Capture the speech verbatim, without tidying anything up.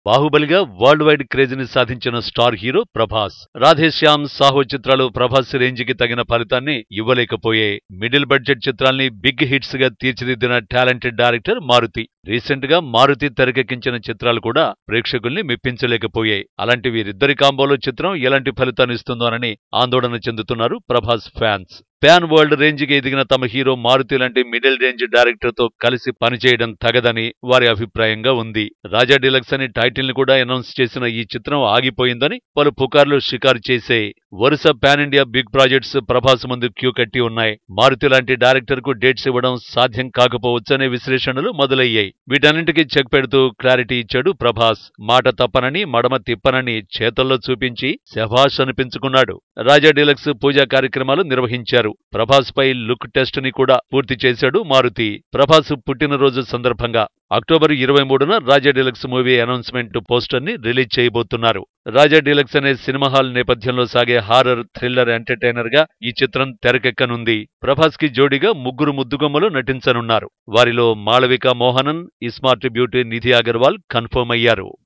బాహుబలిగా world wide craze ని సాధించిన star hero Prabhas. Radhe Shyam, Saaho చిత్రాలు ప్రభాస్ రేంజ్ కి తగిన ఫలితాన్ని ఇవ్వలేకపోయాయి. మిడిల్ బడ్జెట్ చిత్రాల్ని బిగ్ హిట్స్ గా తీర్చిదిద్దిన టాలెంటెడ్ డైరెక్టర్ మారుతి. రీసెంట్ గా మారుతి తెరకెక్కించిన చిత్రాలు కూడా ప్రేక్షకుల్ని మెప్పించలేకపోయాయి. అలాంటి వీరిద్దరి కాంబోలో చిత్రం ఎలాంటి ఫలితాన్ని ఇస్తుందోనని ఆందోళన చెందుతున్నారు Prabhas fans. Pan world range కి ఎదిగిన తమ హీరో మారుతి లాంటి మిడిల్ రేంజ్ డైరెక్టర్ తో కలిసి పనిచేయడం తగదని వారి అభిప్రాయంగా ఉంది. రాజా డీలక్స్ అని టైటిల్ ని కూడా అనౌన్స్ చేసిన ఈ చిత్రం ఆగిపోయిందని పలు పుకార్లు షికారు చేసే వరుస pan India big projects Prabhas ముందు క్యూ కట్టి ఉన్నాయి. మారుతి లాంటి డైరెక్టర్ కు డేట్స్ ఇవ్వడం సాధ్యం కాకపోవచ్చనే విశ్లేషణలు మొదలయ్యాయి. వీటన్నింటికీ చెక్ పెడుతూ క్లారిటీ ఇచ్చాడు ప్రభాస్. మాట తప్పనని, మడమ తిప్పనని చేతల్లో చూపించి శభాష్ అనిపించుకున్నాడు. రాజా డీలక్స్ పూజా కార్యక్రమాలు నిర్వహించారు. ప్రభాస్ పై లుక్ టెస్ట్ ని కూడా పూర్తి చేశాడు మారుతి. ప్రభాస్ పుట్టినరోజు సందర్భంగా అక్టోబర్ ఇరవై మూడున Raja deluxe movie announcement poster ని రిలీజ్ చేయబోతున్నారు. రాజా డీలక్స్ అనే సినిమా హాల్ నేపథ్యంలో సాగే హారర్ థ్రిల్లర్ ఎంటర్టైనర్ గా ఈ చిత్రం తెరకెక్కనుంది. ప్రభాస్ కి జోడీగా ముగ్గురు ముద్దుగమ్మలు నటించనున్నారు. వారిలో Malavika Mohanan, ismart beauty Nidhi Agarwal confirm అయ్యారు.